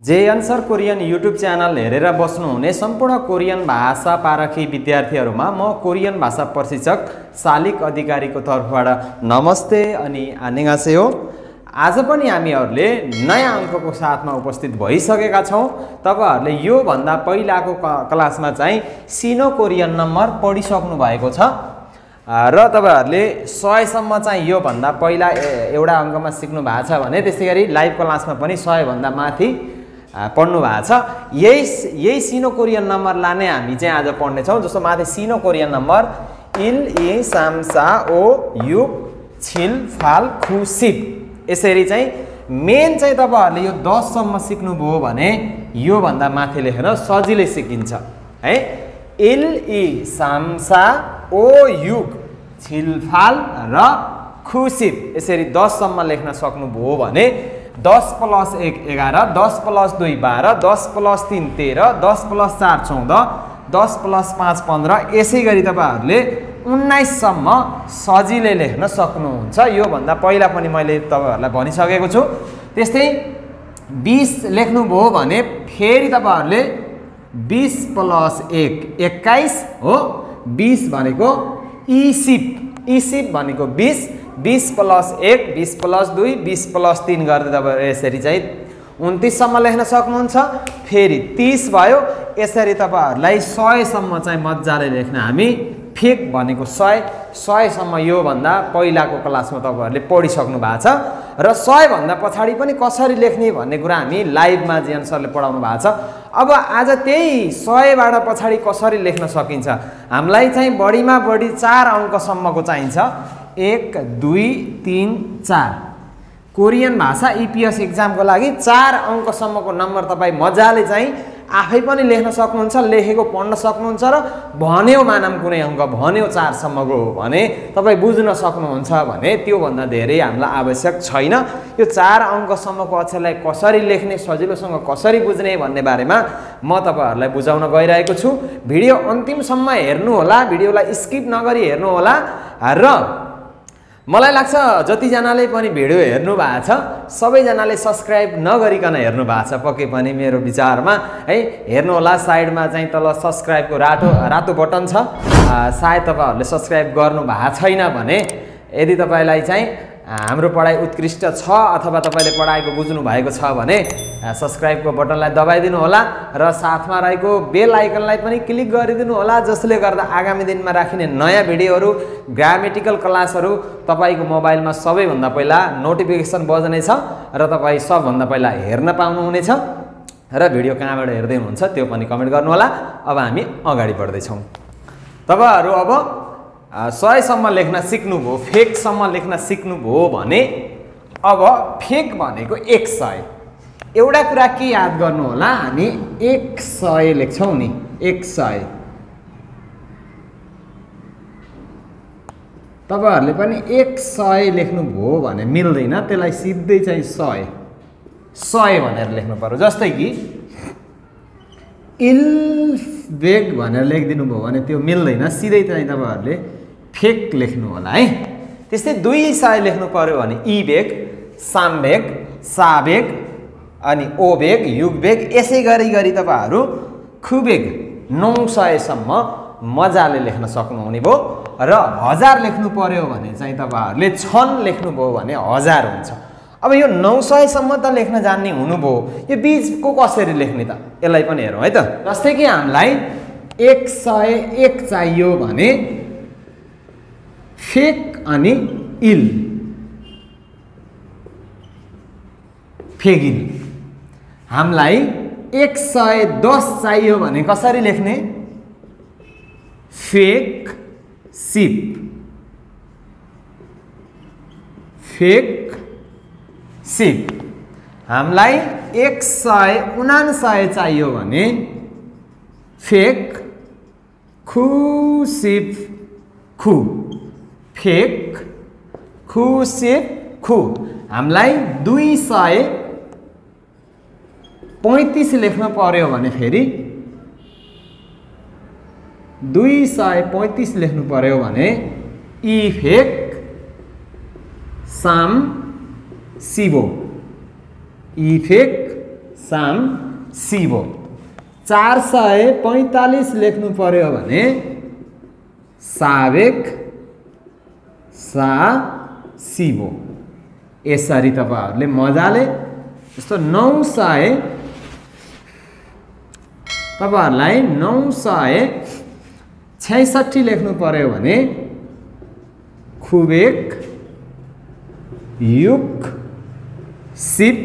जे answer Korean YouTube channel हेरेर बस्नुहुने सम्पूर्ण कोरियन भाषा पारखी विद्यार्थीहरुमा म कोरियन भाषा प्रशिक्षक शालिक अधिकारीको तर्फबाट नमस्ते अनि आन्यहासेयो। आज पनि हामीहरुले नयाँ अंकको साथमा उपस्थित भइसकेका छौं। तपाईहरुले यो भन्दा पहिलाको क्लासमा चाहिँ सिनो कोरियन नम्बर पढिसक्नु भएको छ र तपाईहरुले 100 सम्म चाहिँ यो भन्दा पहिला एउटा अंकमा सिक्नु भएको छ भने त्यसैगरी लाइभ क्लासमा पनि 100 भन्दा माथि पढ्नु भएको छ। यही सिनो कोरियन नम्बरलाई नै हामी चाहिँ आज पढ्ने छौं। जस्तो माथि सिनो कोरियन नम्बर इल इ साम सा ओ यु छिल फाल खु सिप। यसरी चाहिँ मेन चाहिँ तपाईहरुले यो 10 सम्म सिक्नु भयो भने यो भन्दा माथि लेख्न सजिलै सिकिन्छ है। इल इ साम सा ओ यु छिल फाल र खु सिप यसरी 10 सम्म लेख्न सक्नु भयो भने 10 + 1 11 10 + 2 12 10 + 3 13 10 + 4 14 10 + 5 15 यसै गरी तपाईहरुले 19 सम्म सजिलै लेख्न सक्नुहुन्छ। यो भन्दा पहिला पनि मैले तपाईहरुलाई भनिसकेको छु। त्यस्तै 20 लेख्नु भयो भने फेरि तपाईहरुले 20 + 1 21 हो। 20 भनेको इसिप भनेको 20 20 + 1 20 + 2 20 + 3 गर्दै तपाईहरु यसरी चाहिँ 29 सम्म लेख्न सक्नुहुन्छ। फेरि 30 भयो। यसरी तपाईहरुलाई 100 सम्म चाहिँ मज्जाले लेख्न हामी फेक भनेको 100 सम्म यो भन्दा पहिलाको क्लासमा तपाईहरुले पढिसक्नु भएको छ र 100 भन्दा पछाडी पनि कसरी लेख्ने भन्ने कुरा हामी लाइभमा जियान सरले पढाउनु भएको छ। अब आज त्यही 100 बाट पछाडी कसरी लेख्न सकिन्छ हामीलाई चाहिँ बढीमा बढी 4 अंक सम्मको चाहिन्छ। 1 2 3 4 कोरियन भाषा इपिएस एक्जामको लागि 4 अंक सम्मको नम्बर तपाई मजाले चाहिँ आफै पनि लेख्न सक्नुहुन्छ, लेखेको पढ्न सक्नुहुन्छ र भन्यो मानम कुनै अंक भन्यो 4 सम्मको हो भने तपाई बुझ्न सक्नुहुन्छ भने त्यो भन्दा धेरै हामीलाई आवश्यक छैन। यो 4 अंक सम्मको अक्षरलाई कसरी लेख्ने सजिलोसँग कसरी बुझ्ने भन्ने बारेमा म तपाईहरुलाई बुझाउन गइरहेको छु। भिडियो अन्तिमसम्म हेर्नु होला, भिडियोलाई स्किप नगरी हेर्नु होला र मलाई लाग्छ जति जनाले पनि भिडियो हेर्नु भएको छ सबैजनाले सब्स्क्राइब नगरिकन हेर्नु भएको छ पक्कै पनि मेरो विचारमा है। हेर्नु होला साइडमा चाहिँ तल सब्स्क्राइबको रातो बटन छ। सायद तपाईहरुले सब्स्क्राइब गर्नु भएको छैन भने यदि तपाईलाई चाहिँ हाम्रो पढाइ उत्कृष्ट छ अथवा तपाईले पढाइको बुझ्नु भएको छ भने सब्स्क्राइबको बटनलाई दबाइदिनु होला र साथमा रहेको बेल आइकनलाई पनि क्लिक गरिदिनु होला, जसले गर्दा आगामी दिनमा राखिने नयाँ भिडियोहरु ग्रामेटिकल क्लासहरु तपाईको मोबाइलमा सबैभन्दा पहिला नोटिफिकेसन बज्नेछ र तपाई सबभन्दा पहिला हेर्न पाउनुहुनेछ। र भिडियो कहाँबाट हेर्दै हुनुहुन्छ त्यो पनि कमेन्ट गर्नु होला। अब हामी अगाडि बढ्दै छौं। तपाईहरु अब 100 सम्म लेख्न सिक्नुभयो, फेक सम्म लेख्न सिक्नुभयो भने अब फेक भनेको 100। एउटा कुरा के याद गर्नु होला, हामी 100 लेख्छौं नि 100। तपाईहरुले पनि 100 लेख्नुभयो भने मिल्दैन, त्यसलाई सिधै चाहिँ 100 भनेर लेख्नु पर्यो। जस्तै कि इल बेग भनेर लेखिदिनु भयो भने त्यो मिल्दैन, सिधै चाहिँ तपाईहरुले फेक लेख्नु होला है। त्यस्तै 200 लेख्नु पर्यो भने इ बेग साम बेग सा बेग अनि ओ बेग युग बेग यसै गरी तपाईहरु खु बेग 900 सम्म मजाले लेख्न सक्नुहुने भयो। र 1000 लेख्नु पर्यो भने चाहिँ तपाईहरुले छन लेख्नु भयो भने 1000 हुन्छ। अब यो 900 सम्म त लेख्न जान्ने हुनुभयो, यो बीचको कसरी लेख्ने त यसलाई पनि हेरौं है त। जस्तै कि हामीलाई 101 चाहियो भने फेक अनि इल फेगिल। हामीलाई 110 चाहियो भने कसरी लेख्ने फेक सिप फेक सिप। हामीलाई 159 चाहियो भने फेक खु सिप खु फेक खु सिप खु। हामीलाई 235 लेख्न पर्यो भने फेरि 235 लेख्नु पर्यो भने इ फेक साम सिबो इ फेक साम सिभो। 445 लेख्नु पर्यो भने सावेक सा सिभो। यसरी तपाईहरुले मजाले जस्तो 900 तपाईहरुलाई 966 लेख्नु पर्यो भने खुबेक युक सिप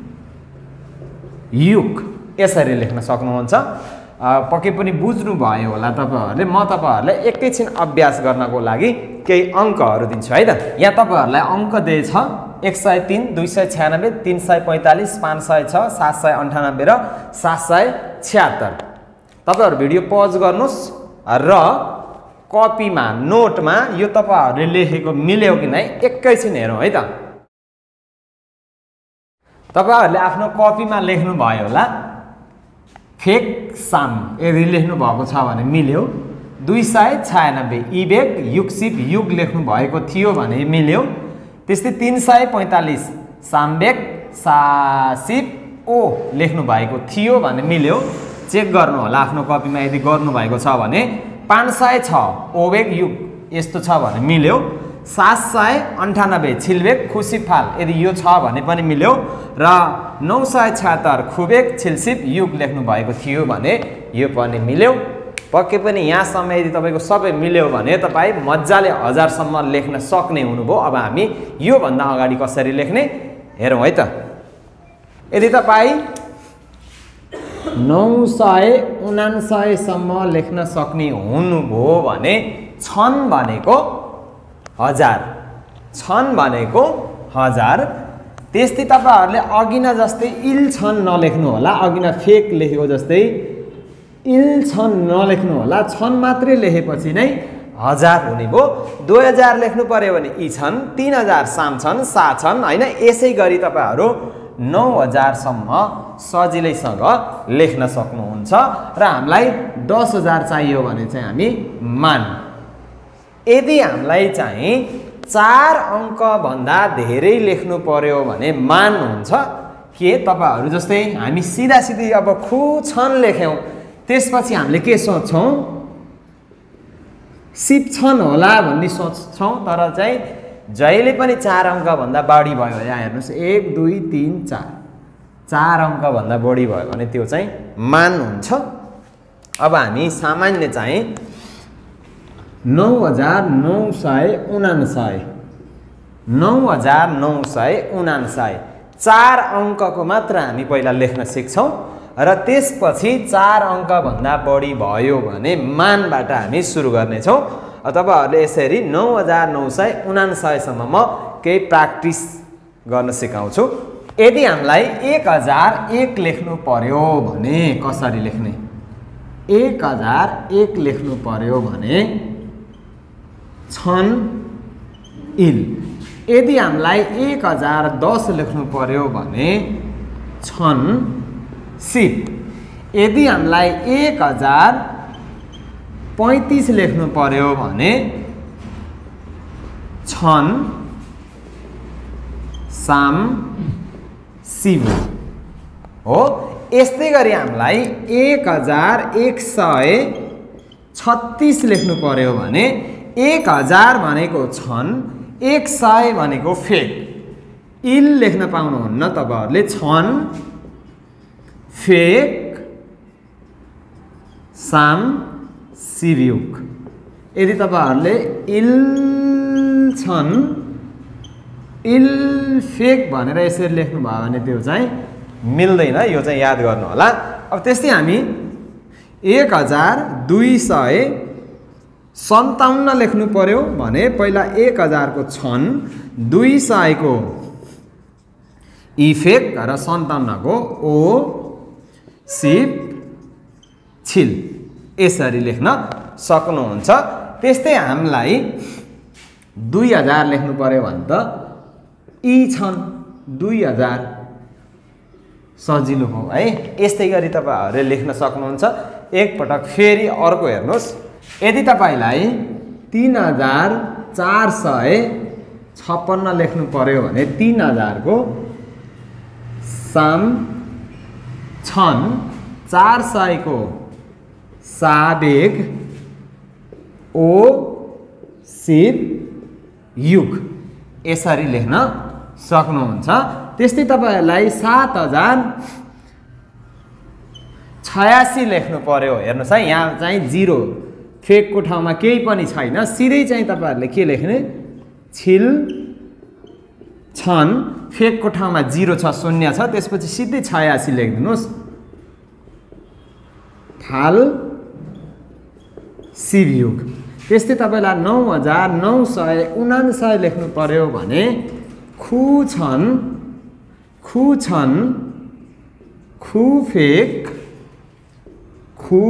युक यसरी लेख्न सक्नुहुन्छ। पक्कै पनि बुझ्नु भयो होला तपाईहरुले। म तपाईहरुलाई एकैछिन अभ्यास गर्नको लागि केही अंकहरु दिन्छु है त। यहाँ तपाईहरुलाई अंक दिएछ 103, 296, 345, 506, 798 र 776। तपाईहरु भिडियो पज गर्नुस् र कपीमा नोटमा यो तपाईहरुले लेखेको मिल्यो कि नै एकैछिन हेरौं है त। तपाईहरुले आफ्नो कपीमा लेख्नु भयो होला फेक साम यदि लेख्नु भएको छ भने मिल्यो। 296 इबेक युक्सिप युग लेख्नु भएको थियो भने मिल्यो। त्यस्तै 345 सामबेक सासिप ओ लेख्नु भएको थियो भने मिल्यो। चेक गर्नु होला आफ्नो कपीमा यदि गर्नु भएको छ भने। 506 ओबेक युग यस्तो छ भने मिल्यो। 798 छिलबेक खुसिफाल यदि यो छ भने पनि मिल्यो। र 976 खुबेक छिलसिप युग लेख्नु भएको थियो भने यो पनि मिल्यो। पक्कै पनि यहाँसम्म यदि तपाईको सबै मिल्यो भने तपाई मज्जाले 1000 सम्म लेख्न सक्ने हुनुभयो। अब हामी यो भन्दा अगाडि कसरी लेख्ने हेरौं है त। यदि तपाई 999 सम्म लेख्न सक्ने हुनुभयो भने छन् भनेको 1000 छन् भनेको 1000। त्यस्तै तपाईहरुले अघिना जस्तै इल छन् नलेख्नु होला। अघिना फेक लेखेको जस्तै इल छन् नलेख्नु होला। छन् मात्रै लेखेपछि नै 1000 हुने भो। 2000 लेख्नु पर्यो भने इ छन्, 3000 साम छन्, सा छन् हैन। यसै गरी तपाईहरु 9000 सम्म सजिलैसँग लेख्न सक्नुहुन्छ। र हामीलाई 10000 चाहियो भने चाहिँ हामी मान। यदि हामीलाई चाहिँ 4 अंक भन्दा धेरै लेख्नु पर्यो भने मान हुन्छ के तपाईहरु जस्तै हामी सिधा सिधी अब खु छन् लेख्यौं त्यसपछि हामीले के सोच्छौं सिप छन् होला भन्ने सोच्छौं। तर चाहिँ जहिले पनि 4 अंक भन्दा बढी भयो यहाँ हेर्नुस् 1 2 3 4 4 अंक भन्दा बढी भयो भने त्यो चाहिँ मान हुन्छ। अब हामी सामान्य चाहिँ 9999 4 अंकको मात्र हामी पहिला लेख्न सिक्छौं। र त्यसपछि 4 अंक भन्दा बढी भयो भने मानबाट हामी सुरु गर्ने छौं। तपाईहरुले यसरी 9999 सम्म म केही प्र्याक्टिस गर्न सिकाउँछु। यदि हामीलाई 1001 लेख्नु पर्यो भने कसरी लेख्ने 1001 लेख्नु पर्यो भने छन् इल। यदि हामीलाई 1010 लेख्नु पर्यो भने छन् सिप। यदि हामीलाई 1035 लेख्नु पर्यो भने छन् साम सिभ हो। यस्तै गरी हामीलाई 1136 लेख्नु पर्यो भने 1000 भनेको छन्, 100 भनेको फेक। इल लेख्न पाउनुहुन्न तपाईहरुले। छन् फेक साम सिभयुक। यदि तपाईहरुले इल छन् इल फेक भनेर यसरी लेख्नु भयो भने त्यो चाहिँ मिल्दैन। यो चाहिँ याद गर्नु होला। अब त्यस्तै हामी 1257 लेख्नु पर्यो भने पहिला 1000 को छन्, 200 को इफेक र 57 को ओ सिप छिल यसरी लेख्न सक्नुहुन्छ। त्यस्तै हामीलाई 2000 लेख्नु पर्यो भने त इ छन् 2000 सजिलो हो है। यस्तै गरी तपाईहरुले लेख्न सक्नुहुन्छ। एक पटक फेरि अर्को हेर्नुस्। यदि तपाईलाई 3456 लेख्नु पर्यो भने 3000 को साम छन् 400 को सावेग ओ सिप युग यसरी लेख्न सक्नुहुन्छ। त्यस्तै तपाईहरुलाई 7086 लेख्नु पर्यो। हेर्नुस् है, यहाँ चाहिँ 0 फेकको ठाउँमा केही पनि छैन, सिधै चाहिँ तपाईहरुले के लेख्ने छिल छन्, फेकको ठाउँमा 0 छ, 0 छ, त्यसपछि सिधै 86 लेखिदिनुस्। थाल शिवयुग। त्यस्तै तपाईलाई 9999 लेख्नु पर्यो भने खु छन् खुफेक खु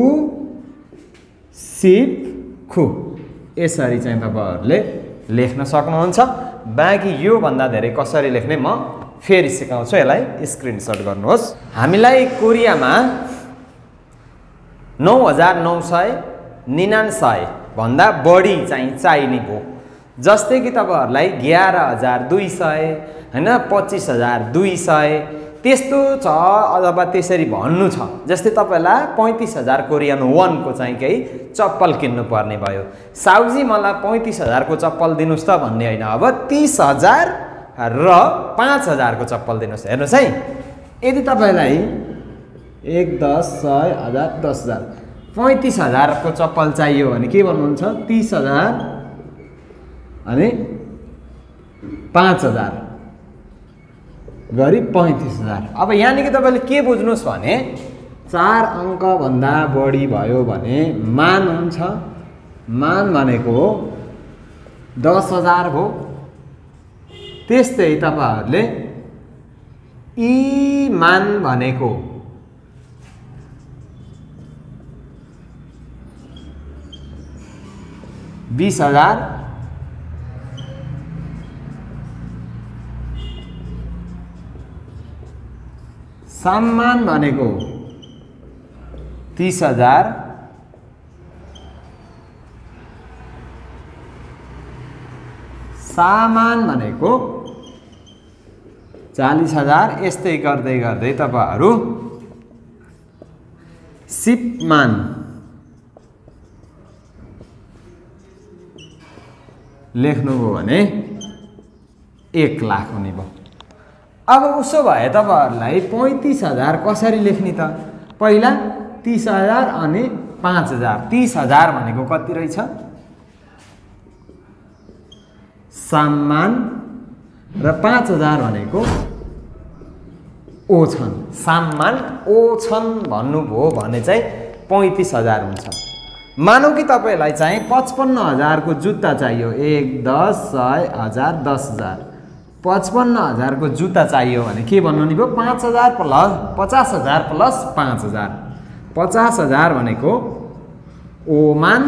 सिप खु यसरी चाहिँ तपाईहरुले लेख्न सक्नुहुन्छ। बाँकी यो भन्दा धेरै कसरी लेख्ने म फेरि सिकाउँछु, यसलाई स्क्रिनशट गर्नुहोस्। हामीलाई कोरियामा 9999 भन्दा बढी चाहिँ चाहिने भयो। जस्तै कि तपाईहरुलाई 11200 हैन 25200 त्यस्तो छ अथवा त्यसरी भन्नु छ। जस्तै तपाईलाई 35000 कोरियन वन को चाहिँ केही चप्पल किन्नु पर्ने भयो। साउजी मलाई 35000 को चप्पल दिनुस् त भन्ने हैन, अब 30000 र 5000 को चप्पल दिनुस्। हेर्नुस् है, यदि तपाईलाई 1 10 100 1000 10000 35000 को चप्पल चाहियो भने के भन्नुहुन्छ 30000 अनि 5000 गरी 35000। अब यानी कि तपाईले के बुझ्नुस् भने 4 अंक भन्दा बढी भयो भने मान हुन्छ। मान भनेको 10000 हो। त्यस्तै तपाईहरुले ई मान भनेको 20000 सम्मान भनेको 30000 सामान भनेको 40000। यस्तै गर्दै गर्दै तपाईहरु सिपमान लेख्नुभयो भने 1 लाख हुने भयो। अब उसो भए तपाईहरुलाई 35000 कसरी लेख्ने त? पहिला 30000 अनि 5000। 30000 भनेको कति रहेछ? सम्मान र 5000 भनेको ओछन्। सम्मान ओछन् भन्नुभयो भने चाहिँ 35000 हुन्छ। मानौ कि तपाईलाई चाहिँ 55000 को जुत्ता चाहियो। 1 10 100 1000 10000 55000 को जुत्ता चाहियो भने के भन्नु नि भयो? 5000 प्लस 50000 प्लस 5000। 50000 भनेको ओमान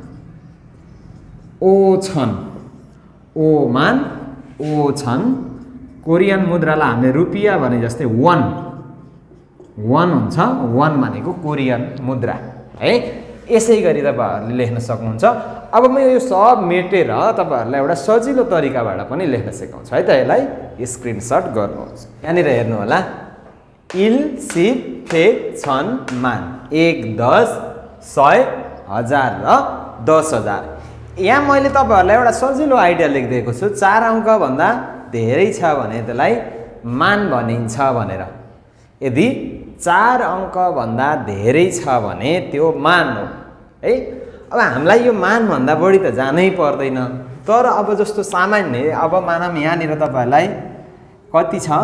ओछन्। ओमान ओछन्। कोरियन मुद्रालाई हामीले रुपियाँ भने जस्तै वन हुन्छ। वन भनेको कोरियन मुद्रा है। यसै गरी तपाईहरुले लेख्न सक्नुहुन्छ। अब म यो सब मेटेर तपाईहरुलाई एउटा सजिलो तरिकाबाट पनि लेख्न सिकाउँछु है त। यसलाई स्क्रिनशट गर्नुहोस्। यहाँनिर हेर्नु होला, इल सिप फेक छन् मान 1 10 100 1000 र 10000। यहाँ मैले तपाईहरुलाई एउटा सजिलो आइडिया लेखिदिएको छु। 4 अंक भन्दा धेरै छ भने त्यसलाई मान भनिन्छ भनेर। यदि 4 अंक भन्दा धेरै छ भने त्यो मान हो है। अब हामीलाई यो मान भन्दा बढी त जानै पर्दैन, तर अब जस्तो सामान्य अब मानौं यहाँनिर तपाईहरुलाई कति छ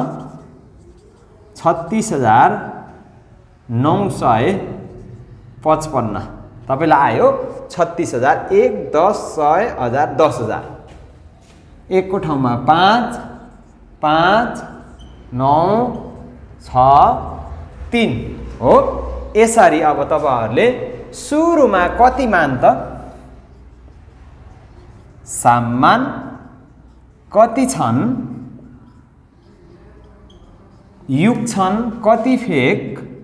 36955 तपाईलाई आयो 36000 1 10 100 1000 10000। 1 को ठाउँमा 5 5 9 6 3 हो। यसरी अब तपाईहरुले सुरुमा कति मान त? सम्मान कति छन्? युग छन् कति फेक?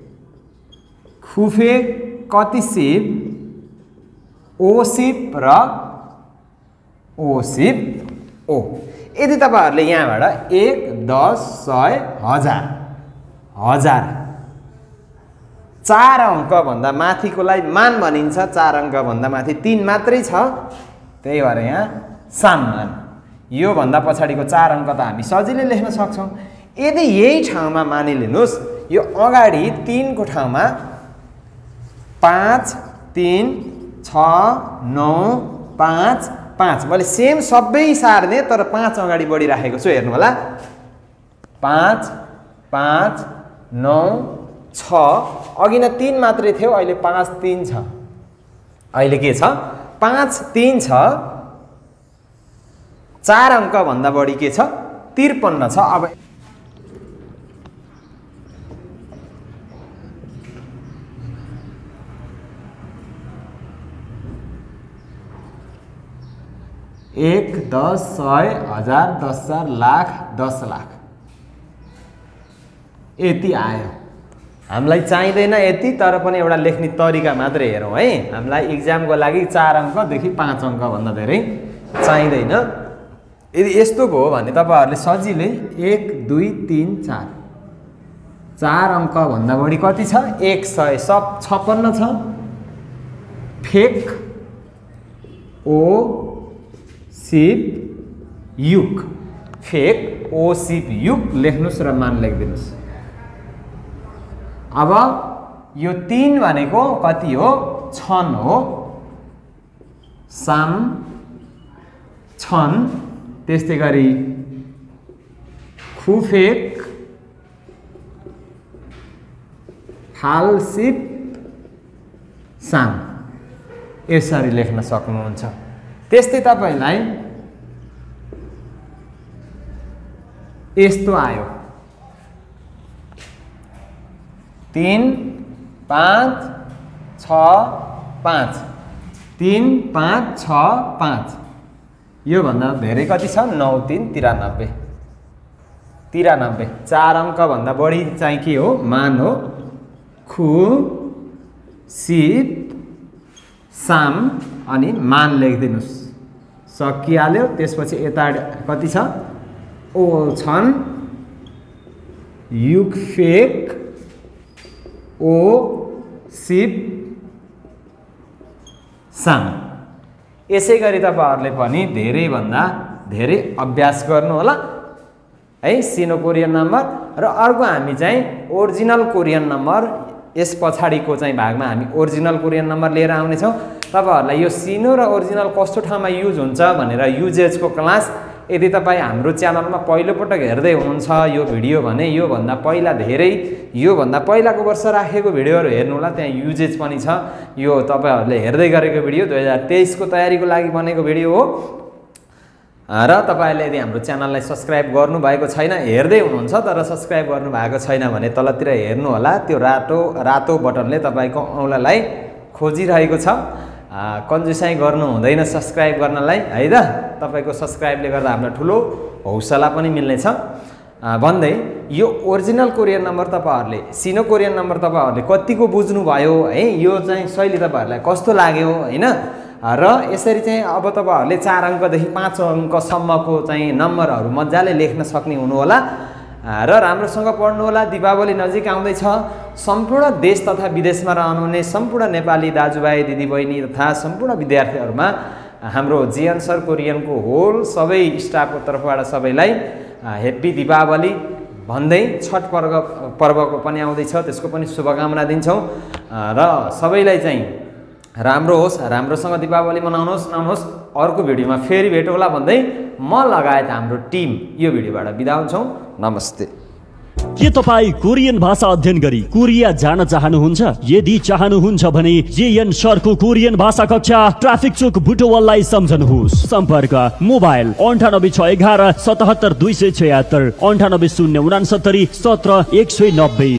खुफेक कति सिप? ओसिप र ओसिप ओ। यदि तपाईहरुले यहाँबाट 1 10 100 1000 4 अङ्कभन्दा माथिकोलाई मान भनिन्छ। 4 अङ्कभन्दा माथि 3 मात्रै छ, त्यही भएर यहाँ साममान। यो भन्दा पछाडिको 4 अङ्क त हामी सजिलै लेख्न सक्छौँ। यदि यही ठाउँमा मानिलिनुहोस् यो अगाडि 3 को ठाउँमा 5 3 6 9 5 5 मैले सेम सबै सार्ने तर 5 अगाडि बढिराखेको छु। हेर्नु होला 5 5 9 6 अघि न 3 मात्रै थियो, अहिले 5 3 छ। अहिले के छ 5 3 छ, 4 अङ्कभन्दा बढी के छ 53 छ। अब एक 10 100 1000 10,000 लाख 10 लाख यति आयो। हामीलाई चाहिँदैन यति, तर पनि एउटा लेख्ने तरिका मात्रै हेरौँ है। हामीलाई इक्जामको लागि 4 अङ्कदेखि 5 अङ्कभन्दा धेरै चाहिँदैन। यदि यस्तो भयो भने तपाईँहरूले सजिलै 1 2 3 4 4 अङ्कभन्दा बढी कति छ 100 सब 56 छ। फेक ओ सिप युग, फेक ओ सिप युग लेख्नुस् र मान लेखिदिनुस्। अब यो 3 भनेको कति हो छन् हो, साम छन्। त्यस्तै गरी खुफेक हाल सिप साम यसरी लेख्न सक्नुहुन्छ। त्यस्तै तपाईलाई यस्तो आयो 3 5 6 5 3 5 6 5 यो भन्दा धेरै कति छ 9 3 93 93। 4 अङ्क भन्दा बढी चाहिँ के हो मान हो। खु सिप साम अनि मान लेखिदिनुस्। सकिहाल्यो। त्यसपछि यता कति छ ओ छन् युग फेक ओ सिप साम। यसै गरी तपाईहरुले पनि धेरै भन्दा धेरै अभ्यास गर्नु होला है। सिनो कोरियन नम्बर र अर्को हामी चाहिँ ओरिजिनल कोरियन नम्बर यस पछाडीको चाहिँ भागमा हामी ओरिजिनल कोरियन नम्बर लिएर आउने छौं। तपाईहरुलाई यो सिनो र ओरिजिनल कस्तो ठाउँमा युज हुन्छ भनेर युजेजको क्लास यदि तपाई हाम्रो च्यानलमा पहिलो पटक हेर्दै हुनुहुन्छ यो भिडियो भने यो भन्दा पहिला धेरै यो भन्दा पहिलाको वर्ष राखेको भिडियोहरु हेर्नु होला। त्यहाँ युजेज पनि छ। यो तपाईहरुले हेर्दै गरेको भिडियो 2023 को तयारीको लागि बनेको भिडियो हो। र तपाईहरुले यदि हाम्रो च्यानललाई सब्स्क्राइब गर्नु भएको छैन हेर्दै हुनुहुन्छ तर सब्स्क्राइब गर्नु भएको छैन भने तलतिर हेर्नु होला। त्यो रातो बटनले तपाईको औंलालाई खोजिरहेको छ। कन्जुसाइ गर्नु हुँदैन सब्स्क्राइब गर्नलाई है त। तपाईको सब्स्क्राइबले गर्दा हामीलाई ठुलो हौसला पनि मिल्ने छ भन्दै यो ओरिजिनल कोरियन नम्बर तपाईहरुले सिनो कोरियन नम्बर तपाईहरुले कतिको बुझ्नु भयो है। यो चाहिँ शैली तपाईहरुलाई कस्तो लाग्यो हैन। र यसरी चाहिँ अब तपाईहरुले 4 अङ्कदेखि 5 अङ्कसम्मको चाहिँ नम्बरहरु मज्जाले लेख्न सक्ने हुनु होला र राम्रोसँग पढ्नु होला। दीपावली नजिक आउँदै छ। सम्पूर्ण देश तथा विदेशमा रहनुहुने सम्पूर्ण नेपाली दाजुभाइ दिदीबहिनी तथा सम्पूर्ण विद्यार्थीहरुमा हाम्रो जीएन सर कोरियनको होल सबै स्टाफको तर्फबाट सबैलाई हेप्पी दीपावली भन्दै छठ पर्वको पनि आउँदै छ त्यसको पनि शुभकामना दिन्छौं। र सबैलाई चाहिँ राम्रो होस्, राम्रोसँग दीपावली मनाउनुहोस् नआउनुहोस्। अर्को भिडियोमा फेरि भेट होला भन्दै म लगायत हाम्रो टिम यो भिडियोबाट बिदा हुन्छौं। नमस्ते। के तपाई कोरियन भाषा अध्ययन गरी कोरिया जान चाहनुहुन्छ? यदि चाहनुहुन्छ भने जेएन सरको कोरियन भाषा कक्षा ट्राफिक चोक बुटवललाई सम्झनुहोस्। सम्पर्क मोबाइल 9861177276 98 069 17 190।